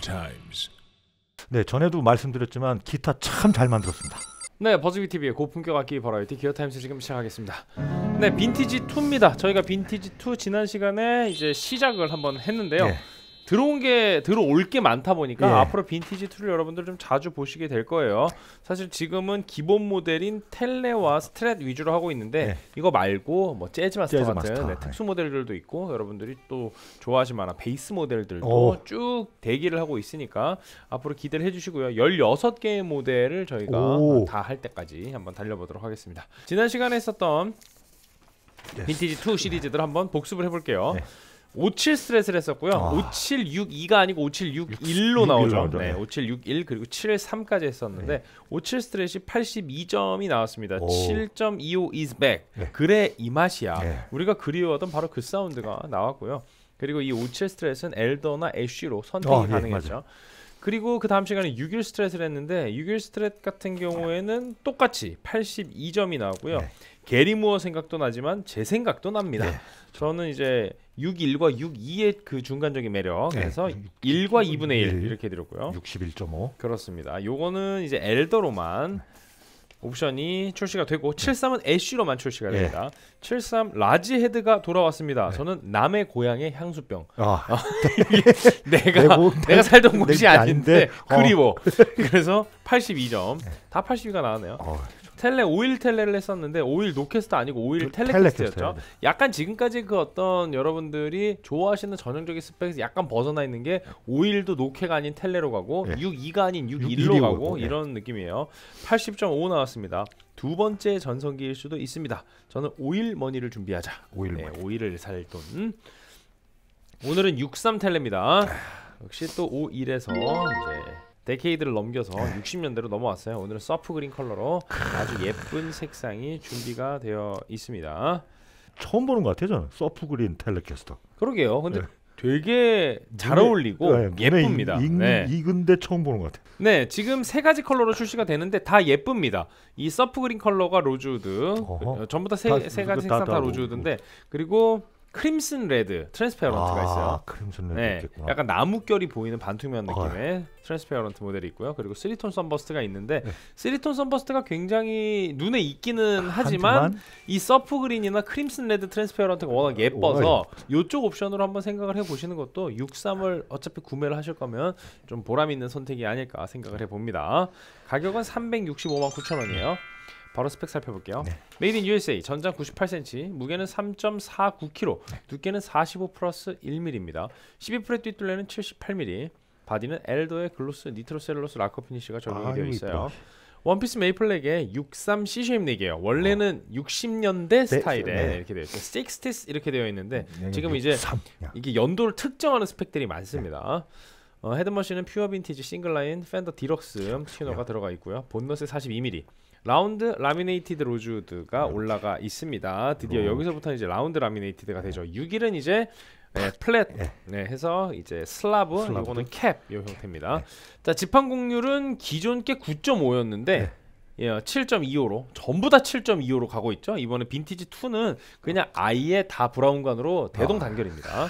times. 네, 전에도 말씀드렸지만 기타 참 잘 만들었습니다. 네, 버즈비 TV의 고품격 악기 버라이티 기어 타임스 지금 시작하겠습니다. 네, 빈티지 2입니다. 저희가 빈티지 2 지난 시간에 이제 시작을 한번 했는데요. 네. 들어올 게 많다 보니까 예. 앞으로 빈티지 2를 여러분들 좀 자주 보시게 될 거예요. 사실 지금은 기본 모델인 텔레와 스트랫 위주로 하고 있는데 예. 이거 말고 뭐 재즈마스터 같은 재즈마스터. 특수 모델들도 있고 여러분들이 또 좋아하실 만한 베이스 모델들도 오. 쭉 대기를 하고 있으니까 앞으로 기대를 해주시고요. 16개의 모델을 저희가 오. 다 할 때까지 한번 달려보도록 하겠습니다. 지난 시간에 했었던 빈티지 2 시리즈들 한번 복습을 해볼게요. 네. 57 스트레스를 했었고요. 5762가 아니고 5761로 나오죠. 네, 네. 5761 그리고 73까지 했었는데 57 스트레스이 82점이 나왔습니다. 오. 7.25 is back. 네. 그래 이 맛이야. 네. 우리가 그리워하던 바로 그 사운드가 나왔고요. 그리고 이 57 스트레스는 엘더나 애쉬로 선택이 가능했죠. 맞아요. 그리고 그 다음 시간에 61 스트레스를 했는데 61 스트레스 같은 경우에는 똑같이 82점이 나오고요. 네. 게리 무어 생각도 나지만 제 생각도 납니다. 네. 저는 이제 61과 62의 그 중간적인 매력 네. 그래서 1과 2분의 1 1. 이렇게 드렸고요. 61.5. 그렇습니다. 요거는 이제 엘더로만 옵션이 출시가 되고 73은 애쉬로만 출시가 네. 됩니다. 73 라지 헤드가 돌아왔습니다. 네. 저는 남의 고향의 향수병. 아, 내가 살던 곳이 내 아닌데 아닌데, 그리워. 그래서 82점. 다 82가 나왔네요. 텔레 오일 텔레를 했었는데 오일 노캐스트 아니고 오일 텔레캐스트였죠. 텔레캐스트예요. 약간 지금까지 그 어떤 여러분들이 좋아하시는 전형적인 스펙에서 약간 벗어나 있는 게 오일도 노캐가 아닌 텔레로 가고 네. 62가 아닌 61로 61로 가고 가고, 이런 느낌이에요. 80.5 나왔습니다. 두 번째 전성기일 수도 있습니다. 저는 오일 머니를 준비하자. 오일 네, 머니. 오일을 살 돈. 오늘은 63 텔레입니다. 역시 또 51에서 이제 데케이드를 넘겨서 60년대로 넘어왔어요. 오늘은 서프 그린 컬러로 아주 예쁜 색상이 준비가 되어 있습니다. 처음 보는 것 같아요, 저는. 서프 그린 텔레캐스터. 그러게요. 근데 네. 되게 잘 눈에- 어울리고 네, 눈에 예쁩니다. 네. 익은데 처음 보는 것 같아요. 네, 지금 세 가지 컬러로 출시가 되는데 다 예쁩니다. 이 서프 그린 컬러가 로즈우드, 어허. 전부 다 세 가지 다 색상 다 로즈우드인데 그리고 크림슨 레드 트랜스페어런트가 있어요. 크림슨 레드 네, 있겠구나. 약간 나무결이 보이는 반투명 느낌의 트랜스페어런트 모델이 있고요. 그리고 3톤 선버스트가 있는데 네. 3톤 선버스트가 굉장히 눈에 익기는 하지만 이 서프 그린이나 크림슨 레드 트랜스페어런트가 워낙 예뻐서 이쪽 옵션으로 한번 생각을 해보시는 것도 63을 어차피 구매를 하실 거면 좀 보람 있는 선택이 아닐까 생각을 해봅니다. 가격은 365만 9천 원이에요. 바로 스펙 살펴볼게요. 네. 메이드 인 USA, 전장 98cm, 무게는 3.49kg, 두께는 45 플러스 1mm입니다. 12프렛 뒷둘레는 78mm, 바디는 엘더의 글로스 니트로셀룰로스 락커 피니쉬가 적용이 되어 있어요. 원피스 메이플렉에 63 C쉐입 넥이에요. 원래는 60년대 스타일에 네. 이렇게 되어 있어요. 60s 이렇게 되어 있는데 네, 지금 이제 63. 이게 연도를 특정하는 스펙들이 많습니다. 헤드머신은 퓨어 빈티지 싱글라인 팬더 디럭스 튜너가 들어가 있고요. 본너스 42mm. 라운드 라미네이티드 로즈우드가 올라가 있습니다. 드디어 여기서부터 이제 라운드 라미네이티드가 되죠. 6일은 이제 플랫 해서 이제 슬라브 이거는 캡 이 형태입니다. 자, 지판 곡률은 기존 게 9.5였는데 7.25로 전부 다 7.25로 가고 있죠. 이번에 빈티지 2는 그냥 아예 다 브라운관으로 대동단결입니다.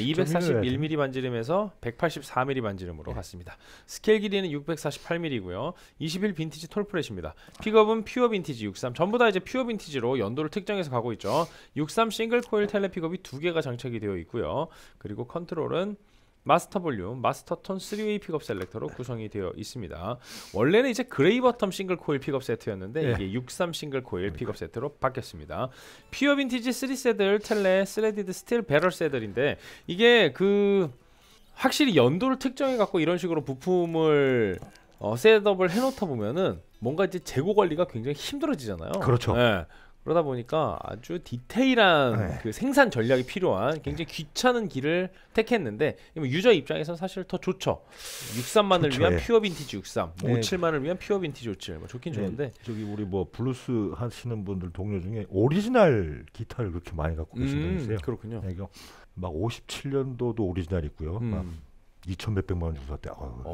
241mm 반지름에서 184mm 반지름으로 갔습니다. 스케일 길이는 648mm이고요. 21 빈티지 톨프렛입니다. 픽업은 퓨어 빈티지 63. 전부 다 이제 퓨어 빈티지로 연도를 특정해서 가고 있죠. 63 싱글 코일 텔레 픽업이 2개가 장착이 되어 있고요. 그리고 컨트롤은 마스터 볼륨, 마스터 톤 3웨이 픽업 셀렉터로 구성이 되어 있습니다. 원래는 이제 그레이 버텀 싱글 코일 픽업 세트였는데 이게 63 싱글 코일 픽업 세트로 바뀌었습니다. 퓨어 빈티지 3세들 텔레 스레디드 스틸 배럴 세들인데 이게 그 확실히 연도를 특정해 갖고 이런 식으로 부품을 셋업을 해놓다 보면은 뭔가 이제 재고 관리가 굉장히 힘들어지잖아요. 그렇죠. 네. 그러다 보니까 아주 디테일한 그 생산 전략이 필요한 굉장히 귀찮은 길을 택했는데 유저 입장에서는 사실 더 좋죠. 63만을 위한 퓨어 빈티지 63, 57만을 위한 퓨어 빈티지 57. 뭐 좋긴 좋은데 저기 우리 뭐 블루스 하시는 분들 동료 중에 오리지널 기타를 그렇게 많이 갖고 계신 분이 있어요. 그렇군요. 이거 막 57년도도 오리지널 있고요. 막 2천 몇백만 원 주고 샀대.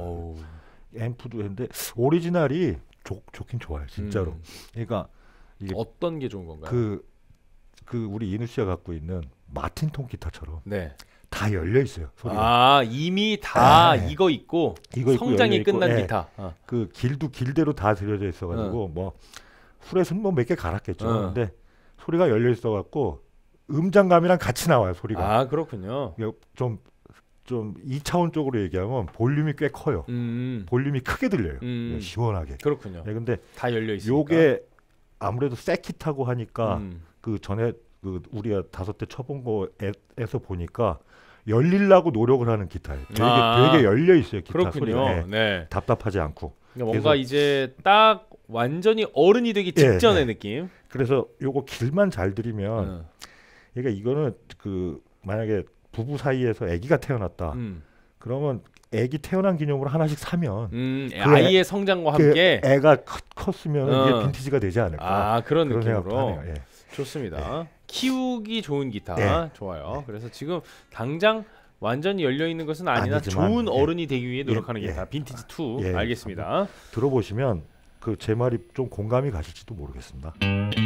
앰프도 했는데 오리지널이 좋긴 좋아요, 진짜로. 그러니까 이게 어떤 게 좋은 건가요? 그 우리 이누 씨가 갖고 있는 마틴 통 기타처럼 네. 다 다 열려 있어요. 소리가. 아 이미 다 네. 이거 있고 이거 있고 성장이 열려 있고, 끝난 예. 기타. 그 길도 길대로 다 들여져 있어가지고 뭐 훌에서는 뭐 몇 개 갈았겠죠. 근데 소리가 열려 있어갖고 음장감이랑 같이 나와요 소리가. 아 그렇군요. 좀 2차원적으로 얘기하면 볼륨이 꽤 커요. 볼륨이 크게 들려요. 시원하게. 그렇군요. 네, 근데 다 열려 있으니까. 요게 아무래도 세킷하고 하니까 그 전에 그 우리가 5대 쳐본 거에서 보니까 열리려고 노력을 하는 기타예요. 되게 열려 있어요. 기타 그렇군요. 소리가. 네. 답답하지 않고. 그러니까 뭔가 이제 딱 완전히 어른이 되기 직전의 느낌. 그래서 요거 길만 잘 들이면 그러니까 이거는 그 만약에 부부 사이에서 아기가 태어났다. 그러면 아기 태어난 기념으로 하나씩 사면 아이의 성장과 함께 애가 컸으면 이게 빈티지가 되지 않을까. 그런 느낌으로. 예. 좋습니다. 키우기 좋은 기타 좋아요. 그래서 지금 당장 완전히 열려 있는 것은 아니나 아니지만, 좋은 어른이 되기 위해 노력하는 기타 빈티지 2 알겠습니다. 들어보시면 그 제 말이 좀 공감이 가실지도 모르겠습니다.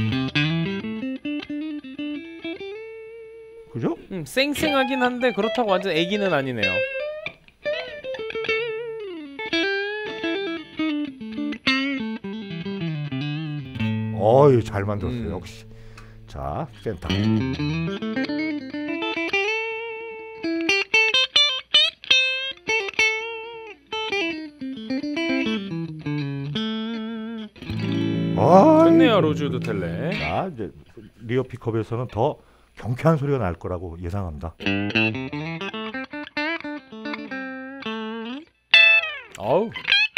그죠? 쌩쌩하긴 한데 그렇다고 완전 애기는 아니네요. 어이 잘 만들었어요. 역시. 자 센터. 좋네요. 로즈우드 텔레. 자 이제 리어 픽업에서는 더 경쾌한 소리가 날 거라고 예상합니다. 어우.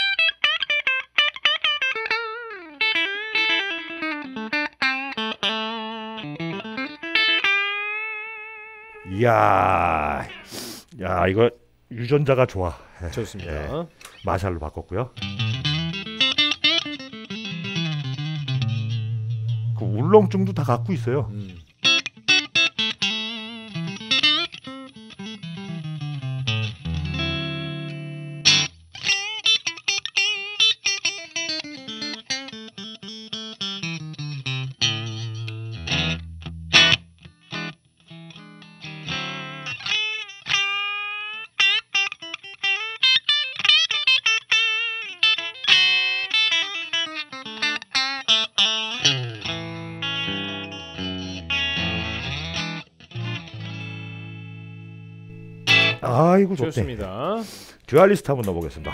이야, 야 이거 유전자가 좋아. 좋습니다. 마샬로 바꿨고요. 그 울렁증도 다 갖고 있어요. 아이고 좋네. 좋습니다. 듀얼리스트 한번 넣어보겠습니다.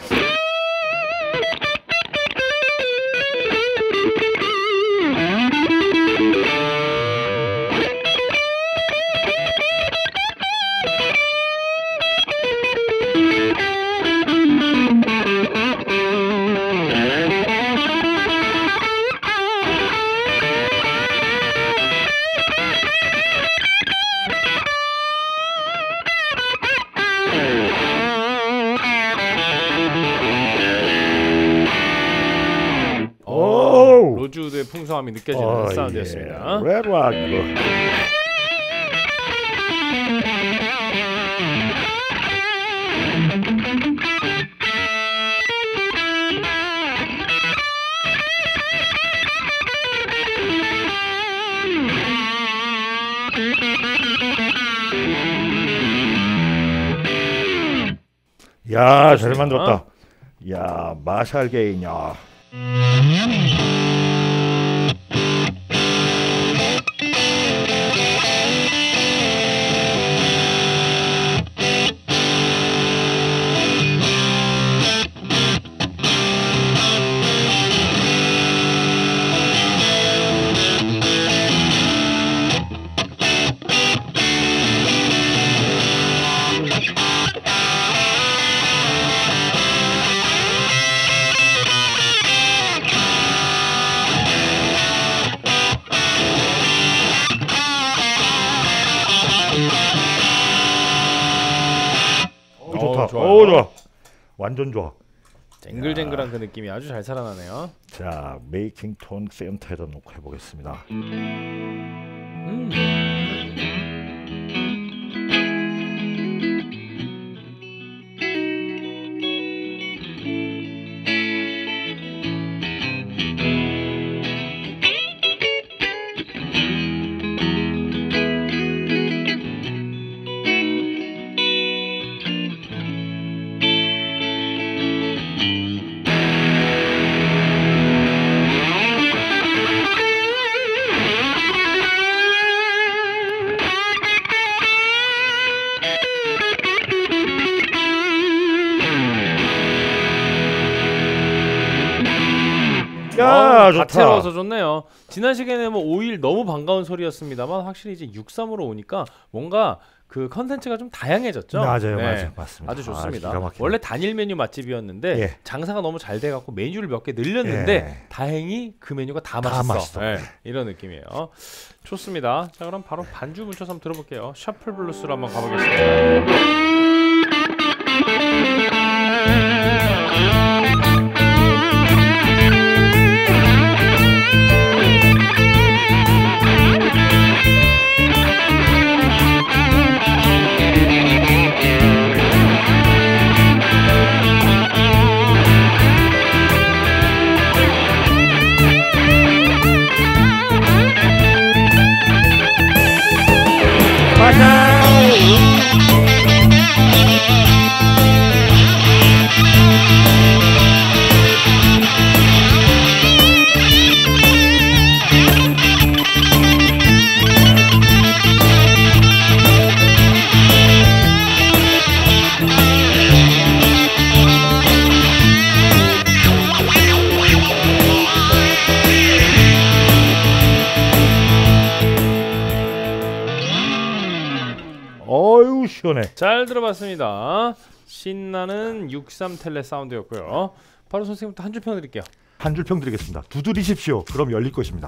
로즈우드의 풍성함이 느껴지는 사운드였습니다. 레드락. 야, 잘 만들었다. 야, 마샬 게인이야. 좋다. 오, 좋아. 완전 좋아. 쟁글쟁글한 그 느낌이 아주 잘 살아나네요. 자, 메이킹 톤 센터에다 놓고 해보겠습니다. 야, 좋다. 다채로워서 좋네요. 지난 시간에 뭐 5일 너무 반가운 소리였습니다만 확실히 이제 63으로 오니까 뭔가 그 컨텐츠가 좀 다양해졌죠. 맞아요, 맞아요, 맞습니다. 아주 좋습니다. 기가 막히네. 원래 단일 메뉴 맛집이었는데 예. 장사가 너무 잘 돼갖고 메뉴를 몇 개 늘렸는데 예. 다행히 그 메뉴가 다 다 맛있어. 맛있어. 예, 이런 느낌이에요. 좋습니다. 자 그럼 바로 반주 문자서 한번 들어볼게요. 셔플 블루스로 한번 가보겠습니다. 어유 시원해. 잘 들어봤습니다. 신나는 63 텔레 사운드였고요. 바로 선생님부터 한 줄 평 드릴게요. 한 줄 평 드리겠습니다. 두드리십시오. 그럼 열릴 것입니다.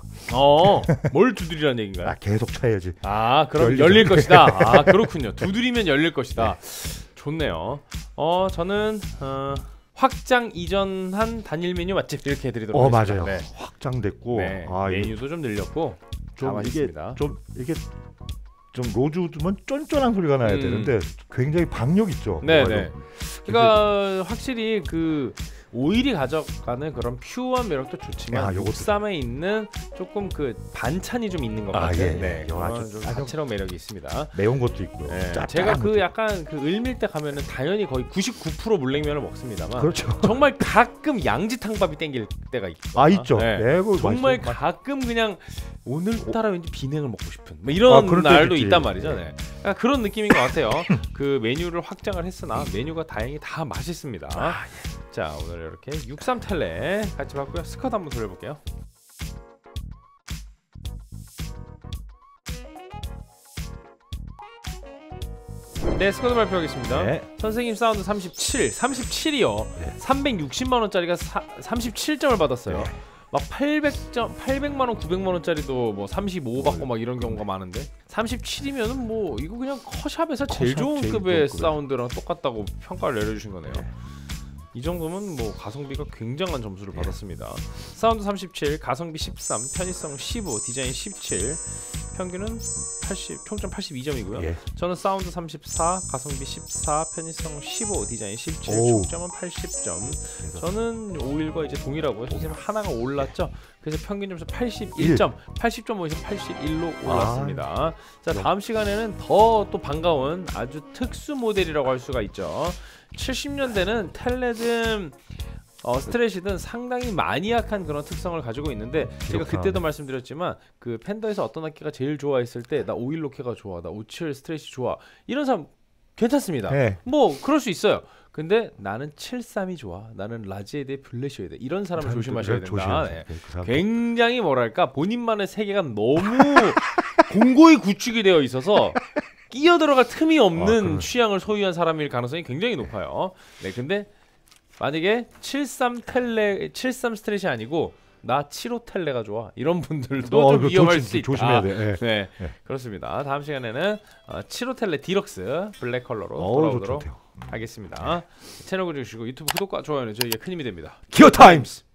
뭘 두드리라는 얘기인가요? 계속 쳐야지. 그럼 열릴 것이다. 그렇군요. 두드리면 열릴 것이다. 좋네요. 저는 확장 이전한 단일 메뉴 맛집 이렇게 해드리도록 하겠습니다. 맞아요. 확장됐고 메뉴도 좀 늘렸고 다 맛있습니다. 좀 로즈우드면 쫀쫀한 소리가 나야 되는데 굉장히 박력 있죠. 네네. 그러니까 확실히 그 오일이 가져가는 그런 퓨어한 매력도 좋지만 63에 있는 조금 그 반찬이 좀 있는 것 같아요. 네. 아주 다채로운 매력이 있습니다. 매운 것도 있고요. 제가 그 약간 그 을밀대 가면은 당연히 거의 99% 물냉면을 먹습니다만 그렇죠. 정말 가끔 양지탕밥이 땡길 때가 있거든요. 있죠. 정말 가끔 그냥 오늘따라 왠지 비냉을 먹고 싶은 뭐 이런 날도 있단 말이죠. 그러니까 그런 느낌인 것 같아요. 그 메뉴를 확장을 했으나 메뉴가 다행히 다 맛있습니다. 자 오늘 이렇게 63 텔레 같이 봤고요. 스쿼드 한번 돌려볼게요. 네, 스쿼드 발표하겠습니다. 선생님 사운드 37이요. 360만 원짜리가 37점을 받았어요. 막 800만 원, 900만 원짜리도 뭐 35 받고 막 이런 경우가 많은데 37이면은 뭐 이거 그냥 커샵에서 제일 좋은 급의 사운드랑 똑같다고 평가를 내려주신 거네요. 이 정도면 뭐 가성비가 굉장한 점수를 받았습니다. 사운드 37, 가성비 13, 편의성 15, 디자인 17, 평균은 80, 총점 82점이고요. 저는 사운드 34, 가성비 14, 편의성 15, 디자인 17, 총점은 80점. 저는 5일과 이제 동일하고요. 선생님 하나가 올랐죠. 그래서 평균 점수 81점, 80.5에서 81로 올랐습니다. 자 다음 시간에는 더 또 반가운 아주 특수 모델이라고 할 수가 있죠. 70년대는 텔레든 스트레시든 상당히 마니악한 그런 특성을 가지고 있는데 제가 그때도 말씀드렸지만 그 팬더에서 어떤 악기가 제일 좋아했을 때 나 51 로케가 좋아, 나 57 스트레시 좋아 이런 사람 괜찮습니다. 뭐 그럴 수 있어요. 근데 나는 73이 좋아, 나는 라지에드의 블레셔야 돼 이런 사람을 조심하셔야 된다. 굉장히 뭐랄까 본인만의 세계가 너무 공고히 구축이 되어 있어서 끼어 들어갈 틈이 없는 취향을 소유한 사람일 가능성이 굉장히 높아요. 근데 만약에 73 스트레시 아니고 나 75 텔레가 좋아 이런 분들도 좀 위험할 수 있다. 조심해야 돼. 그렇습니다. 다음 시간에는 75 텔레 디럭스 블랙 컬러로 돌아오도록 하겠습니다. 채널 구독 주시고 유튜브 구독과 좋아요는 저에게 큰 힘이 됩니다. 기어 타임스.